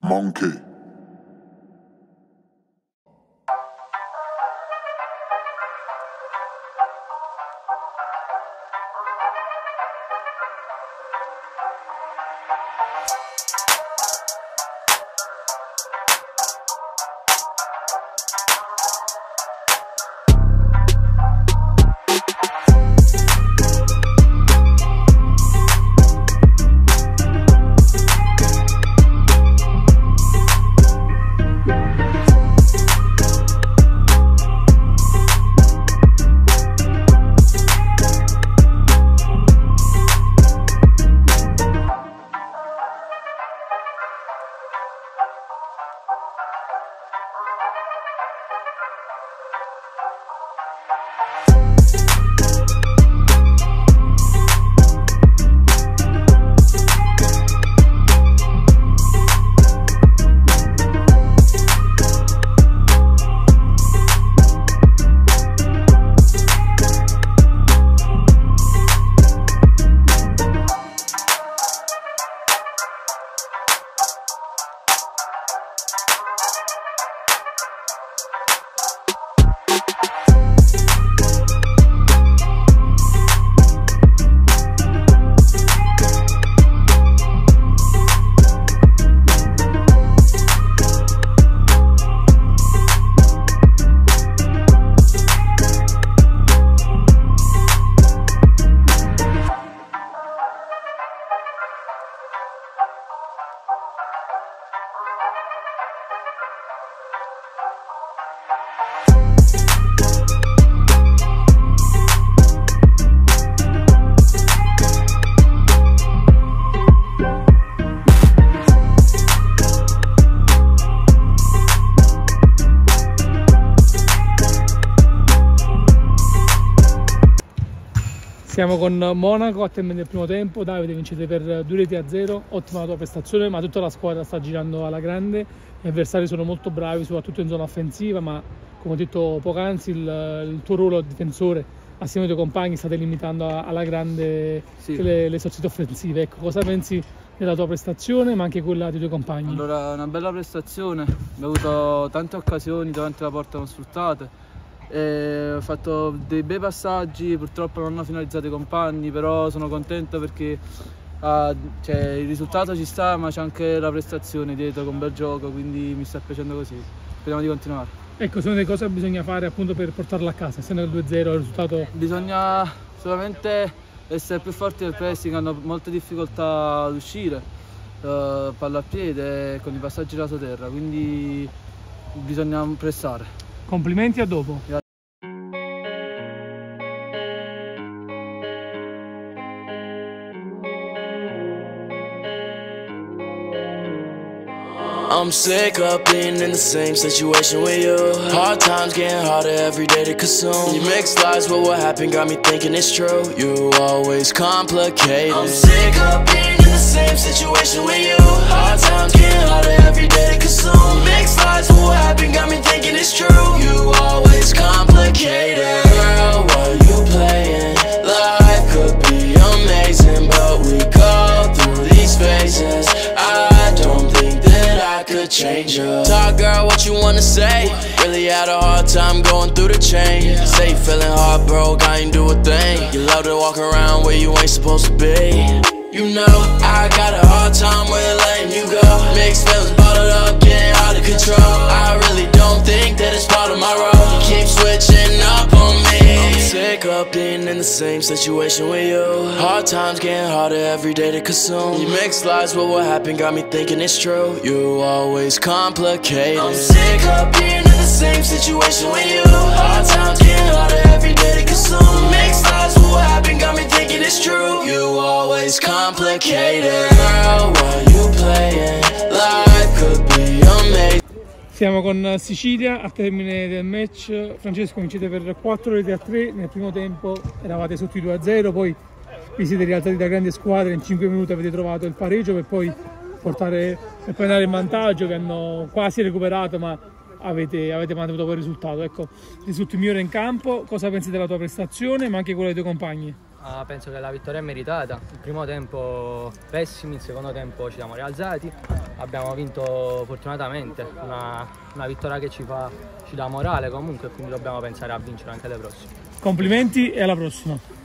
Monkey. Siamo con Monaco a termine del primo tempo. Davide, vincete per 2-0, ottima la tua prestazione, ma tutta la squadra sta girando alla grande, gli avversari sono molto bravi soprattutto in zona offensiva, ma come ho detto poc'anzi il tuo ruolo difensore assieme ai tuoi compagni state limitando alla grande le sortite offensive. Ecco, cosa pensi della tua prestazione ma anche quella dei tuoi compagni? Allora, una bella prestazione, abbiamo avuto tante occasioni davanti alla porta non sfruttate. Ho fatto dei bei passaggi, purtroppo non hanno finalizzato i compagni, però sono contento perché il risultato ci sta, ma c'è anche la prestazione dietro con bel gioco, quindi mi sta piacendo così. Speriamo di continuare. Ecco, secondo te cosa bisogna fare appunto per portarlo a casa, essendo il 2-0 il risultato? Bisogna solamente essere più forti del pressing, hanno molte difficoltà ad uscire, palla a piede con i passaggi raso terra, quindi bisogna pressare. Complimenti, a dopo. I'm sick of being in the same situation with you. Hard times getting harder every day to consume. You mixed lies with what happened, got me thinking it's true. You always complicate it. I'm sick of being in the same situation with you. Hard times getting harder every day to consume. Mixed lies with what happened, got me thinking it's true. You always complicate it. Girl, what you playing? Life could be amazing, but we go through these phases. I don't think that I could change you. Talk, girl, what you wanna say? Really had a hard time going through the chain. Say you feeling heartbroken, I ain't do a thing. You love to walk around where you ain't supposed to be. You know, I got a hard time with letting you go. Mixed feelings bottled up, getting out of control. I really don't think that it's part of my role. You keep switching up on me. I'm sick of being in the same situation with you. Hard times getting harder every day to consume. You mixed lies with what happened, got me thinking it's true. You always complicate it. I'm sick of being in the same situation with you. Hard times getting harder every day to consume. Mixed lies with what happened, got me thinking it's true. You always complicate it. Girl, what you playing? Life could be amazing. Siamo con Sicilia a termine del match. Francesco, vincete per 4-3. Nel primo tempo eravate sotto i 2-0, poi vi siete rialzati da grande squadra, in 5 minuti avete trovato il pareggio per poi andare in vantaggio, che hanno quasi recuperato, ma avete mantenuto quel risultato. Ecco, risulti migliore in campo. Cosa pensi della tua prestazione ma anche quella dei tuoi compagni? penso che la vittoria è meritata. Il primo tempo pessimi, il secondo tempo ci siamo rialzati, abbiamo vinto fortunatamente, una vittoria che ci dà morale comunque, quindi dobbiamo pensare a vincere anche le prossime. Complimenti e alla prossima.